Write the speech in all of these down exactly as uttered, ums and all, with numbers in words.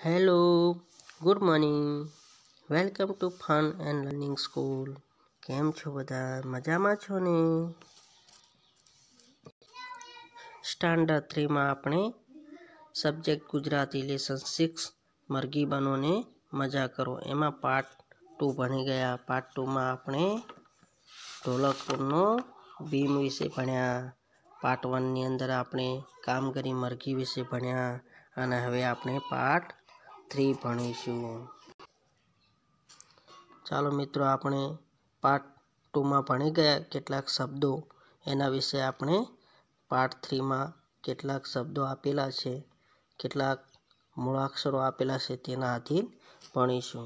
Hello, good morning. Welcome to fun and learning school. કેમ છો બધા? મજામાં છો ને? સ્ટાન્ડર્ડ થ્રીમાં આપણે સબ્જેક્ટ ગુજરાતી લેસન સિક્સ મરઘી બનો ને મજા કરો એમાં પાર્ટ ટુ ભણી ગયા. પાર્ટ ટુમાં આપણે ઢોલકપુરનો ભીમ વિશે ભણ્યા. પાર્ટ વનની અંદર આપણે કામગરી મરઘી વિશે ભણ્યા અને હવે આપણે પાર્ટ થ્રી ભણીશું. ચાલો મિત્રો, આપણે પાર્ટ ટુમાં ભણી ગયા કેટલાક શબ્દો, એના વિશે આપણે પાર્ટ થ્રીમાં કેટલાક શબ્દો આપેલા છે, કેટલાક મૂળાક્ષરો આપેલા છે, તેના આધીન ભણીશું.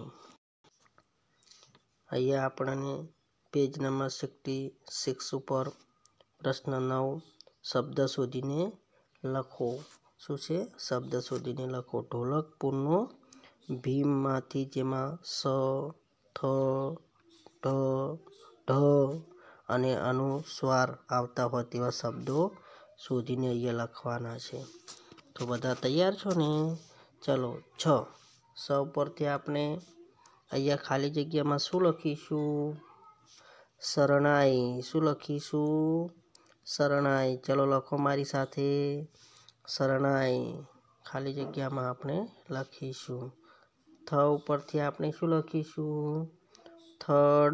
અહીંયા આપણને પેજ નંબર સિક્સટી સિક્સ ઉપર પ્રશ્ન નવ શબ્દ શોધીને લખો. શું છે? શબ્દ શોધીને લખો. ઢોલકપુરનો ભીમમાંથી જેમાં સ, થ, ઢ, ઢ અને અનુસ્વાર આવતા હોય તેવા શબ્દો શોધીને અહીંયા લખવાના છે. તો બધા તૈયાર છો ને? ચલો, છ સ ઉપરથી આપણે અહીંયા ખાલી જગ્યામાં શું લખીશું? શરણાઈ. શું લખીશું? શરણાઈ. ચલો લખો મારી સાથે. શરણાઈ ખાલી જગ્યામાં આપણે લખીશું. થ ઉપરથી આપણે શું લખીશું? થડ.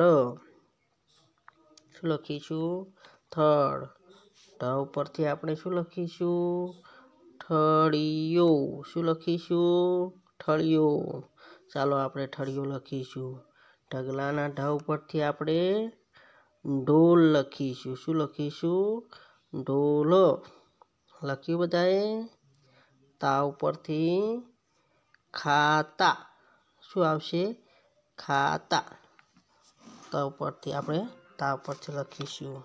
શું લખીશું? થડ. ઢ ઉપરથી આપણે શું લખીશું? ઠળિયો. શું લખીશું? ઠળિયો. ચાલો આપણે ઠળિયો લખીશું. ઢગલાના ઢ ઉપરથી આપણે ઢોલ લખીશું. શું લખીશું? ઢોલ. લખ્યું બધાએ? તા ઉપરથી ખાતા. શું આવશે? ખાતા. તા ઉપરથી આપણે તા ઉપરથી લખીશું.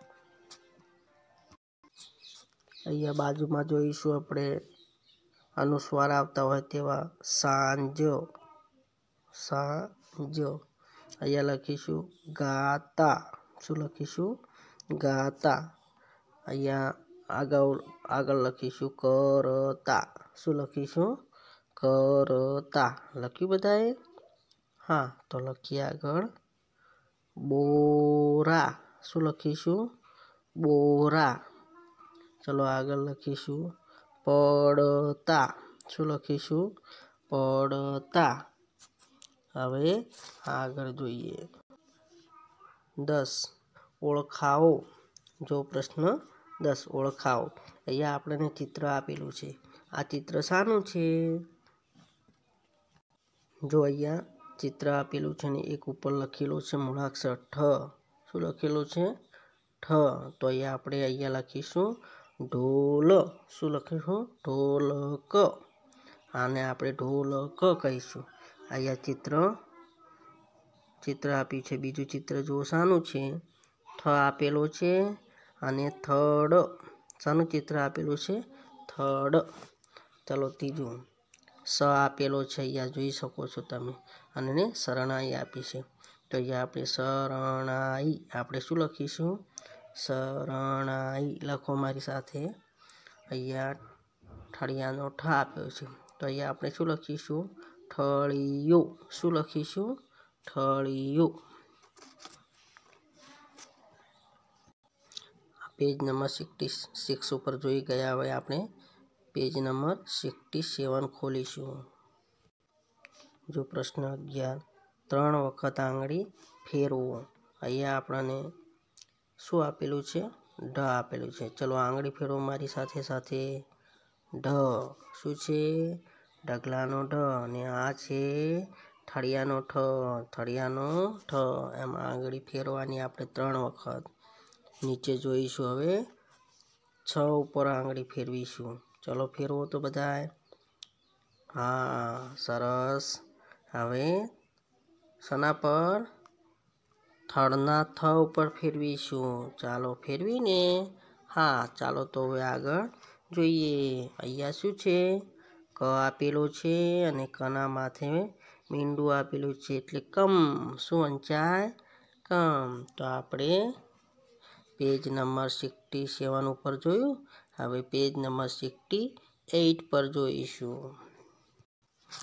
અહીંયા બાજુમાં જોઈશું આપણે અનુસ્વાર આવતા હોય તેવા સાંજ. સાંજ. અહીંયા લખીશું ગાતા. શું લખીશું? ગાતા. અહીંયા આગળ આગળ લખીશું કરતા. શું લખીશું? કરતા. લખ્યું બધાએ? હા, તો લખીએ આગળ બોરા. શું લખીશું? બોરા. ચલો આગળ લખીશું પડતા. શું લખીશું? પડતા. હવે આગળ જોઈએ. દસ ઓળખાવો. જો પ્રશ્ન દસ ઓળખાવો. અહીંયા આપણને ચિત્ર આપેલું છે. આ ચિત્ર શાનું છે? જો અહીંયા ચિત્ર આપેલું છે ને એક ઉપર લખેલું છે મૂળાક્ષર ઠ. શું લખેલું છે? ઠ. તો અહીંયા આપણે અહીંયા લખીશું ઢોલ. શું લખીશું? ઢોલક. આને આપણે ઢોલક કહીશું. અહીંયા ચિત્ર ચિત્ર આપ્યું છે. બીજું ચિત્ર જો શાનું છે? થ આપેલો છે અને થડ. શાનું ચિત્ર આપેલું છે? થડ. ચાલો ત્રીજું સ આપેલો છે. અહીંયા જોઈ શકો છો તમે. અને શરણાઈ આપી છે. તો અહીંયા આપણે શરણાઈ આપણે શું લખીશું? શરણાઈ. લખો મારી સાથે. અહીંયા ઠળિયાનો ઠ આપ્યો છે. તો અહીંયા આપણે શું લખીશું? ઠળિયો. શું લખીશું? ઠળિયો. પેજ નંબર સિક્સટી સિક્સ ઉપર જોઈ ગયા. હવે આપણે પેજ નંબર સિક્સટી સેવન ખોલીશું. જો પ્રશ્ન અગિયાર ત્રણ વખત આંગળી ફેરવો. અહીંયા આપણને શું આપેલું છે? ઢ આપેલું છે. ચલો આંગળી ફેરવો મારી સાથે સાથે. ઢ. શું છે? ઢગલાનો ઢ. અને આ છે ઠળિયાનો ઠ. ઠળિયાનો ઠ. એમાં આંગળી ફેરવાની આપણે ત્રણ વખત. નીચે જોઈશું. હવે છ ઉપર આંગળી ફેરવીશું. ચલો ફેરવો તો બધાય. હા, સરસ. હવે શના પર? થડના થ ઉપર ફેરવીશું. ચાલો ફેરવીને. હા, ચાલો તો હવે આગળ જોઈએ. અહીંયા શું છે? ક આપેલો છે અને કના માથે મીંડું આપેલું છે એટલે કમ. શું વંચાય? કમ. તો આપણે પેજ નંબર સિક્સટી સેવન ઉપર જોયું. હવે પેજ નંબર સિક્સટી એઇટ પર જોઈશું.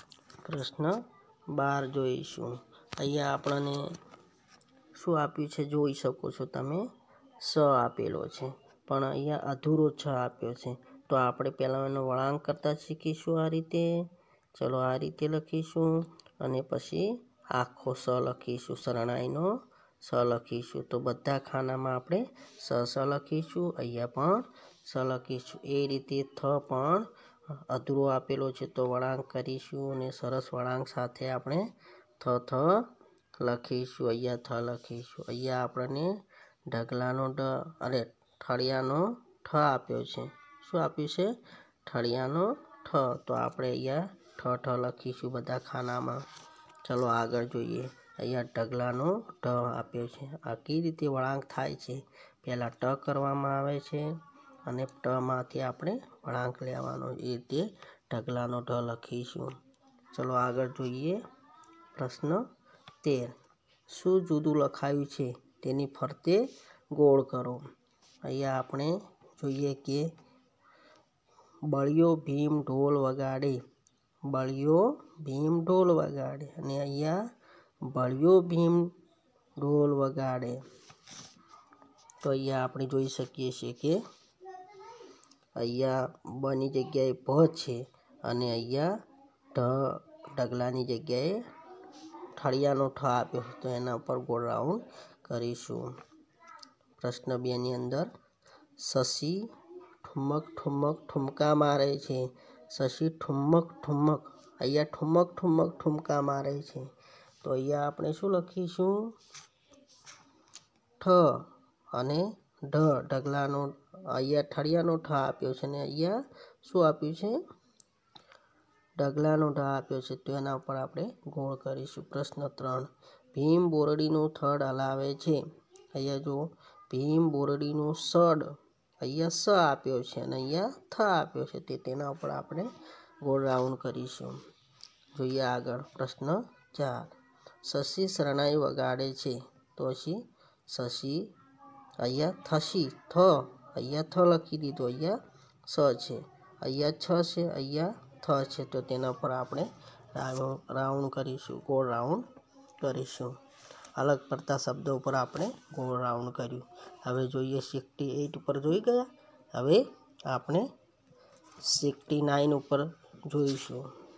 प्रश्न बार जोईशुं। अहींया आपणे शुं आप्युं छे जोई शको छो तमे। स आपेलो छे पण अहींया अधूरो छ आप्यो छे, तो आपणे पहेला एनो वळांक करता शीखीशुं आ रीते। चलो आ रीते लखीशुं अने पछी आखो स लखीशुं, शरणाईनो स लखीशुं। तो बधा खानामां आपणे स स लखीशुं, अहींया पण स लखीशुं। ए रीते थ पण अधूरो आपेलो छे तो वळांक करीशुं अने सरस वळांक साथे आपणे थ थ लखीशुं। अहींया थ लखीशुं। अहींया आपणे ढगलानो ढ अरे ठळियानो ठ आप्यो छे। शुं आप्युं छे? ठळियानो ठ। तो आपणे अहींया ठ ठ लखीशुं बधा खानामां। चलो आगळ जोईए। अहींया ढगलानो ढ आप्यो छे। आ केवी रीते वळांक थाय छे? पहेला ट करवामां आवे छे अने ट मांथी आपणे वळांक लेवानो, ए रीते ढगलानो ढ लखीशुं। चलो आगळ जोईए। प्रश्न तेर। शुं जुदुं लखायुं छे तेनी फरते गोळ करो। अहींया आपणे जोईए के बळियो भीम ढोल वगाड़े। बळियो भीम ढोल वगाड़े अने अहींया बळियो भीम ढोल वगाड़े। तो अहींया आपणे जोई शकीए छीए के अहींया ब नी जग्याए भ छे अने अहींया ढ ढगलानी जग्याए ठळियानो ठ आप्यो, तो एना पर गोળ राउंड करीशुं। प्रश्न बे नी अंदर शशि ठुमक ठुमक ठुमका मारे छे। शशि ठुमक ठुमक, अहींया ठुमक ठुमक ठुमका मारे छे। तो अहींया आपणे शुं लखीशुं? ठ अने ढ ढगलानो, अहींया ठळियानो ठ आप्यो छे ने अहींया शुं आप्युं छे? ढगलानो ढ आप्यो छे, तो एना पर आपणे गोळ करीशुं। प्रश्न त्रण। भीम बोरડીનું થડ હલાવે છે। अहींया जो भीम बोरડીનું સડ, अहींया स आप्यो छे अने अहींया थ आप्यो छे, ते तेना पर आपणे गोળ राउंड करीशुं। जोईए आगळ। प्रश्न चार। शशि शरणाई वगाड़े छे। तो पछी शशि, अहींया थशी थ, अहींया थ लखी दीधो, अहींया स छे, अहींया छ छे, अहींया थ छे, तो तेना पर आपणे राउंड करीशुं, गोળ राउंड करीशुं। अलग पड़ता शब्दों पर आपणे गोળ राउंड कर्युं। हवे जोईए सिक्सटी एट पर जोई गया। हवे आपणे सिक्सटी नाइन उपर जोईशुं।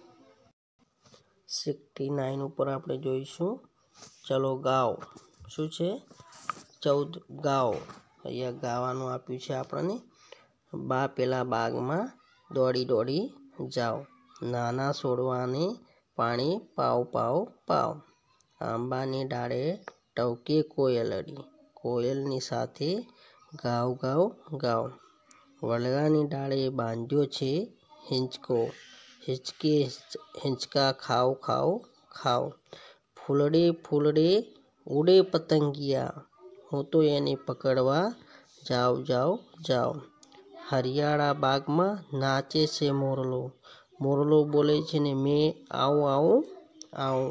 सिक्सटी नाइन उपर आपणे जोईशुं। चलो गाओ। शुं छे? चौद गाओ। अहींया गावानुं आप्युं छे आपणे। बा पेला बागमां दौड़ी दौड़ी जाओ। नाना છોડવાને પાણી પાવ પાવ પાવ। આંબાની ડાળે ટવકે કોયલડી, કોયલની સાથે ગાવ ગાવ ગાવ। વડલાની ડાળે બાંધ્યો છે હિંચકો, હિંચકે હિંચકા ખાવ ખાવ ખાવ। ફૂલડે ફૂલડે ઉડે પતંગિયા, હું તો એને પકડવા જાઉં જાઉં જાઉં। હરિયાળા બાગમાં નાચે છે મોરલો, मोरलो बोले छे ने मैं आऊँ आऊँ आऊँ।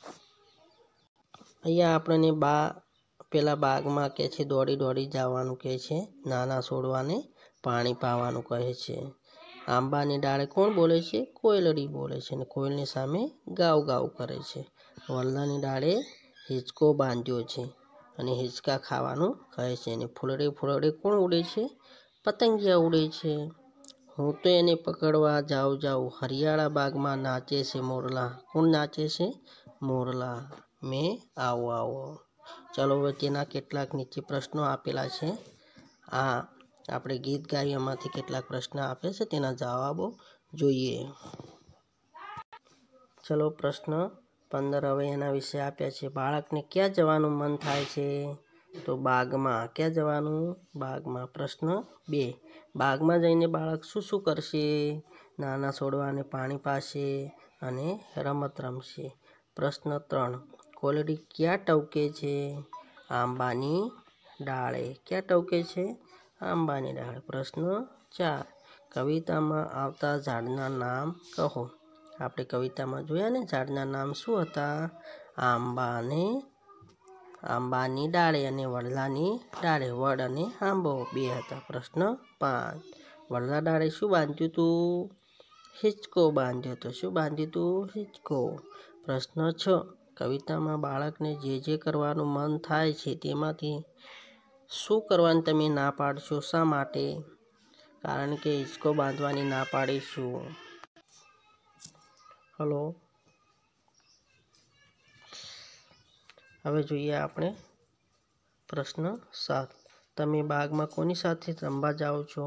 अहींया आपणे बा पेला बागमां कहे छे दौड़ी दौड़ी जवानुं कहे छे, नाना છોડવાને पाणी पावानुं कहे छे। आंबानी डाळे कोण बोले छे? कोयलड़ी बोले छे, कोयलनी सामे गाव गाव करे छे। वरलानी डाळे हिंचको बांध्यो छे अने हिंचका खावानुं कहे छे। अने फूलड़े फूलड़े कोण उड़े छे? पतंगिया उड़े छे। हूँ तो एने पकड़वा जाऊँ जाऊँ। हरियाळा बागमां नाचे छे मोरला, कोण नाचे छे? मोरला। मैं आऊँ आऊँ। चलो हवे तेना केटलाक नीचे प्रश्नों आपेला छे। आ आपणे गीत गाई एमांथी केटलाक प्रश्न आपे छे तेना जवाबो जोईए। चलो प्रश्न पंदर हवे एना विषे आप्या छे। बाळकने क्यां जवानुं मन थाय छे? तो बागमां। क्यां जवानुं? बागमां। प्रश्न बे। बागमां जईने बाळक शुं शुं करशे? नाना છોડવાને पाणी पाशे अने रमत रमशे। प्रश्न त्रण। कोयलडी क्यां टवके छे? आंबानी डाळे। क्यां टवके छे? आंबानी डाळे। प्रश्न चार। कवितामां आवता झाडना नाम कहो। आपणे कवितामां जोया ने झाडना नाम शुं हता? आंबा ने आंबानी डाळे अने वडलानी डाळे। वड अने आंबो बे हता। प्रश्न पांच। वडला डाळे शुं बांध्युं तुं? હિંચકો બાંધ્યો તો શું બાંધ્યું હતું? હિંચકો. પ્રશ્ન છ, કવિતામાં બાળકને જે જે કરવાનું મન થાય છે તેમાંથી શું કરવાનું તમે ના પાડશો? શા માટે? કારણ કે હિંચકો બાંધવાની ના પાડીશું. હલો. હવે જોઈએ આપણે પ્રશ્ન સાત. તમે બાગમાં કોની સાથે રમવા જાઓ છો?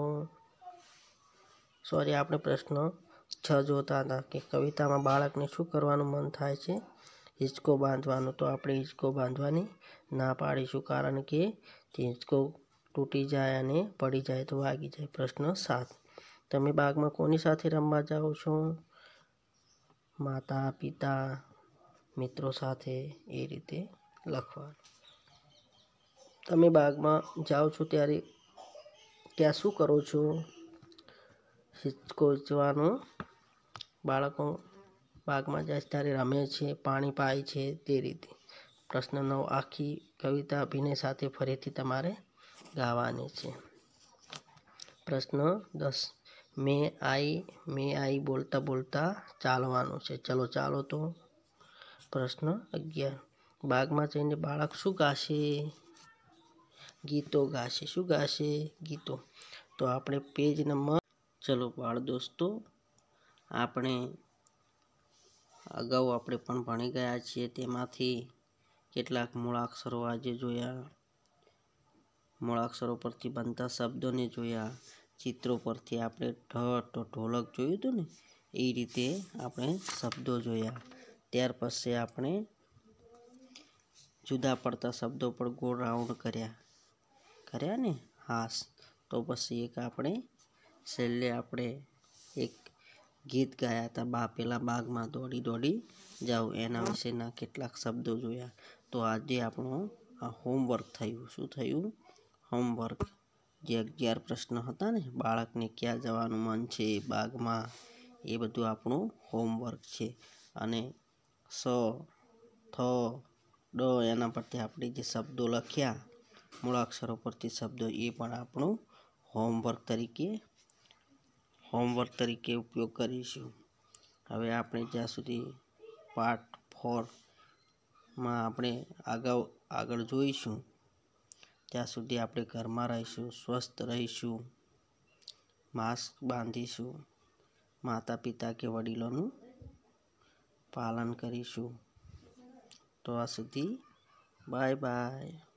સોરી, આપણે પ્રશ્ન છ જોતા હતા કે કવિતામાં બાળકને શું કરવાનું મન થાય છે? હિંચકો બાંધવાનું. તો આપણે હિંચકો બાંધવાની ના પાડીશું કારણ કે તે હિંચકો તૂટી જાય અને પડી જાય તો વાગી જાય. પ્રશ્ન સાત. તમે બાગમાં કોની સાથે રમવા જાઓ છો? માતા, પિતા, મિત્રો સાથે, એ રીતે લખવાનું. તમે બાગમાં જાઓ છો ત્યારે ત્યાં શું કરો છો? હિંચકો હિંચવાનું. બાળકો બાગમાં જાય ત્યારે રમે છે, પાણી પાય છે, તે રીતે. પ્રશ્ન નવ. આખી કવિતા અભિનય સાથે ફરીથી તમારે ગાવાની છે. પ્રશ્ન દસ. મેં આઈ મેં આઈ બોલતા બોલતા ચાલવાનું છે. ચલો ચાલો તો. પ્રશ્ન અગિયાર. બાગમાં જઈને બાળક શું ગાશે? ગીતો ગાશે. શું ગાશે? ગીતો. તો આપણે પેજ નંબર ચલો બાળ દોસ્તો, આપણે અગાઉ આપણે પણ ભણી ગયા છીએ. તેમાંથી કેટલાક મૂળાક્ષરો આજે જોયા, મૂળાક્ષરો પરથી બનતા શબ્દોને જોયા, ચિત્રો પરથી આપણે ઢ તો ઢોલક જોયું હતું ને, એ રીતે આપણે શબ્દો જોયા. ત્યાર પછી આપણે જુદા પડતા શબ્દો પર ગોળ રાઉન્ડ કર્યા કર્યા ને હાસ. તો પછી એક આપણે છેલ્લે આપણે એક ગીત ગાયા હતા, બા પેલા બાગમાં દોડી દોડી જાઉં, એના વિશેના કેટલાક શબ્દો જોયા. તો આજે આપણું આ હોમવર્ક થયું. શું થયું? હોમવર્ક. જે અગિયાર પ્રશ્ન હતા ને, બાળકને ક્યાં જવાનું મન છે બાગમાં, એ બધું આપણું હોમવર્ક છે. અને સ, થ, ડ એના પરથી આપણે જે શબ્દો લખ્યા, મૂળાક્ષરો પરથી શબ્દો, એ પણ આપણું હોમવર્ક તરીકે હોમવર્ક તરીકે ઉપયોગ કરીશું. હવે આપણે જ્યાં સુધી પાર્ટ ફોરમાં આપણે અગાઉ આગળ જોઈશું, ત્યાં સુધી આપણે ઘરમાં રહીશું, સ્વસ્થ રહીશું, માસ્ક બાંધીશું, માતા પિતા કે વડીલોનું પાલન કરીશું. તો આ સુધી બાય બાય.